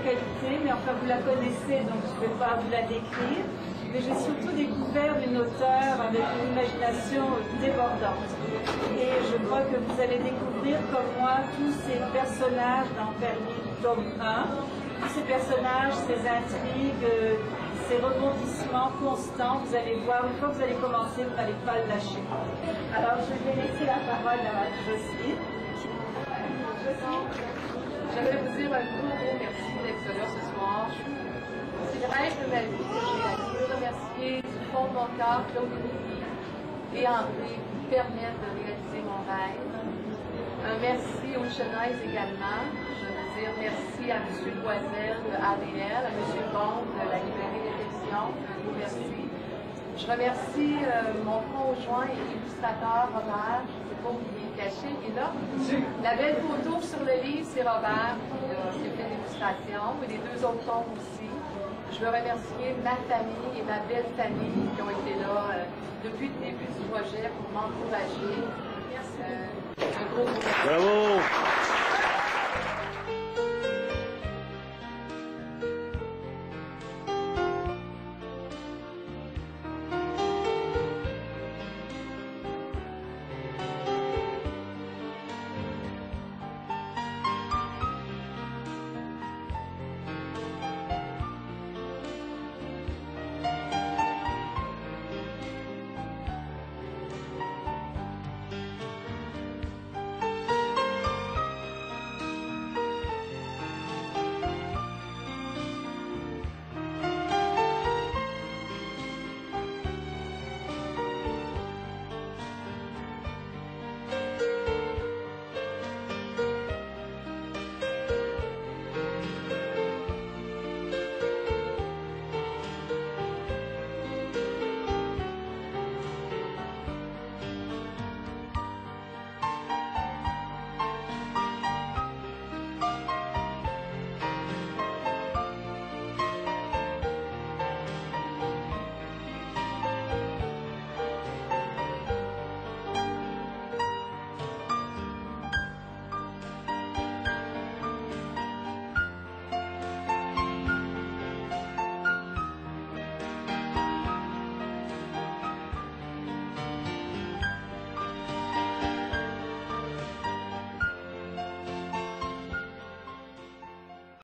qualité, mais enfin vous la connaissez, donc je ne vais pas vous la décrire. Mais j'ai surtout découvert une auteure avec une imagination débordante. Et je crois que vous allez découvrir, comme moi, tous ces personnages dans Permis, tome 1. Tous ces personnages, ces intrigues, ces rebondissements constants, vous allez voir, une fois que vous allez commencer, vous n'allez pas le lâcher. Alors, je vais laisser la parole à Jocelyne. J'aimerais vous dire un gros merci d'être là ce soir. C'est le rêve de ma vie que j'ai. Je veux remercier du fond de mon cœur Claude et André qui me permettent de réaliser mon rêve. Un merci aux Chenaises également. Je veux dire merci à M. Loisel de ADL, à M. Bond de la librairie d'Élection. Merci. Je remercie mon conjoint et illustrateur Robert, je ne sais pas où il est caché, il est là. La belle photo sur le livre, c'est Robert qui a fait l'illustration, et les deux autres tombes aussi. Je veux remercier ma famille et ma belle famille qui ont été là depuis le début du projet pour m'encourager. Un gros merci. Bravo!